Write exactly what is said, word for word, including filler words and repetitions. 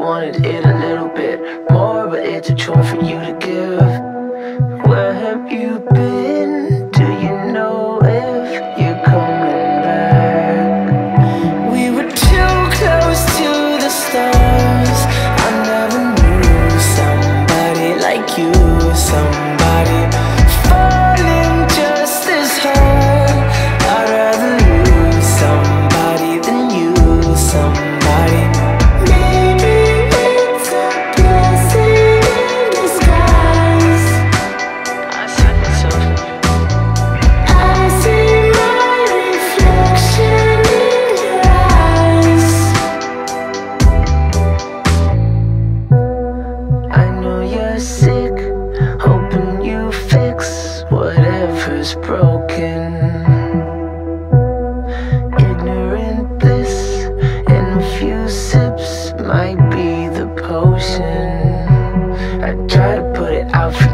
wanted it a little bit more, but it's a chore for you to give. Where have you been? Do you know if you're coming back? We were too close to the stars. I never knew somebody like you, somebody falling just as hard. I'd rather lose somebody than you, somebody. Maybe it's a blessing in disguise. I said myself. I see my reflection in your eyes. I know you're sick, hoping you fix whatever's broken. Ignorant bliss in a few sips might be the potion. I try to put it out for